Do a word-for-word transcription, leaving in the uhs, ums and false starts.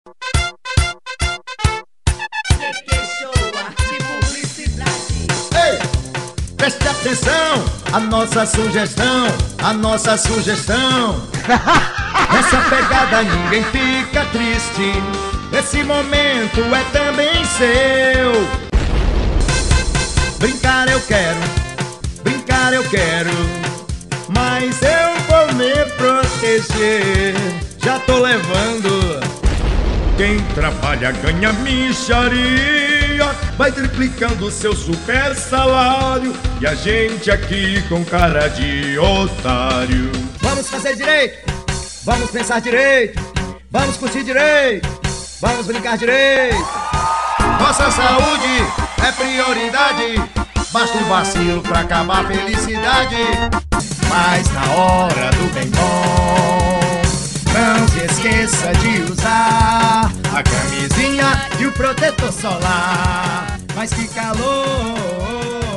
Ei, preste atenção, a nossa sugestão, a nossa sugestão. Nessa pegada ninguém fica triste, esse momento é também seu. Brincar eu quero, brincar eu quero, mas eu vou me proteger. Já tô levando. Quem trabalha ganha mixaria, vai triplicando seu super salário, e a gente aqui com cara de otário. Vamos fazer direito, vamos pensar direito, vamos curtir direito, vamos brincar direito. Nossa saúde é prioridade, basta um vacilo pra acabar a felicidade. Mas na hora do bem bom, não se esqueça de usar a camisinha e o protetor solar. Mas que calor!